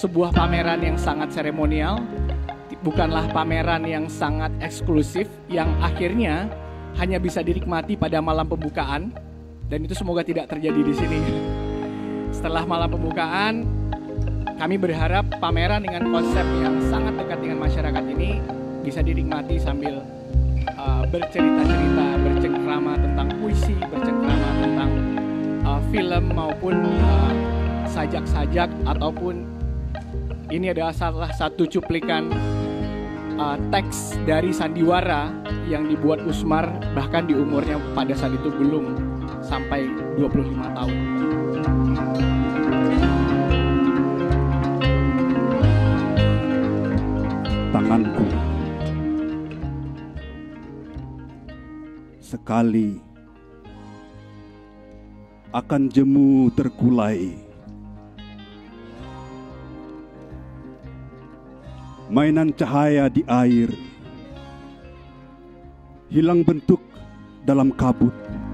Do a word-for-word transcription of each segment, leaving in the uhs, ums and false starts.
sebuah pameran yang sangat seremonial, bukanlah pameran yang sangat eksklusif yang akhirnya hanya bisa dinikmati pada malam pembukaan, dan itu semoga tidak terjadi di sini. Setelah malam pembukaan, kami berharap pameran dengan konsep yang sangat dekat dengan masyarakat ini bisa dinikmati sambil uh, bercerita-cerita, bercengkrama tentang puisi, bercengkrama tentang uh, film maupun uh, sajak-sajak, ataupun ini adalah salah satu cuplikan uh, teks dari sandiwara yang dibuat Usmar bahkan di umurnya pada saat itu belum sampai dua puluh lima tahun. Tanganku sekali akan jemu terkulai, mainan cahaya di air, hilang bentuk dalam kabut.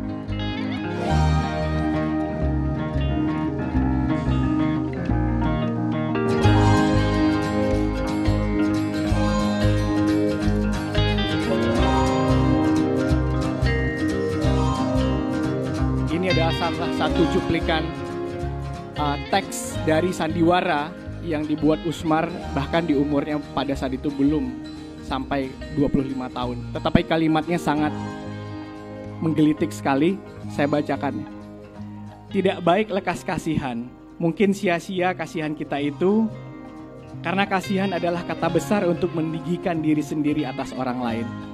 Ini adalah salah satu cuplikan uh, teks dari sandiwara yang dibuat Usmar bahkan di umurnya pada saat itu belum sampai dua puluh lima tahun. Tetapi kalimatnya sangat menggelitik sekali, saya bacakan. Tidak baik lekas kasihan, mungkin sia-sia kasihan kita itu, karena kasihan adalah kata besar untuk meninggikan diri sendiri atas orang lain.